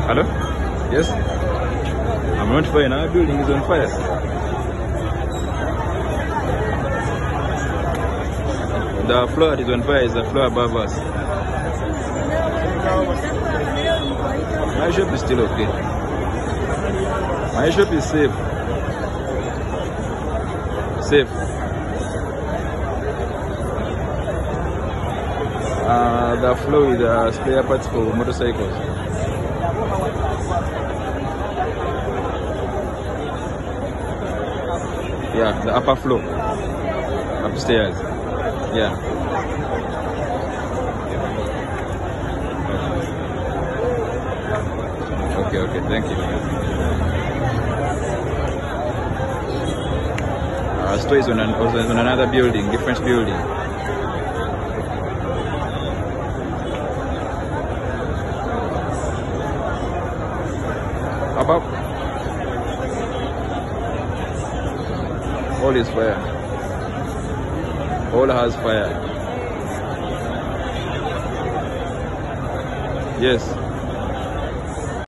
Hello? Yes? I'm not fine. Our building is on fire. The floor that is on fire is the floor above us. My shop is still okay. My shop is safe. Safe. The floor with spare parts for motorcycles. Yeah, the upper floor. Upstairs. Yeah. Okay, thank you. Our store is on another building, different building. Above, all is fire. All has fire. Yes.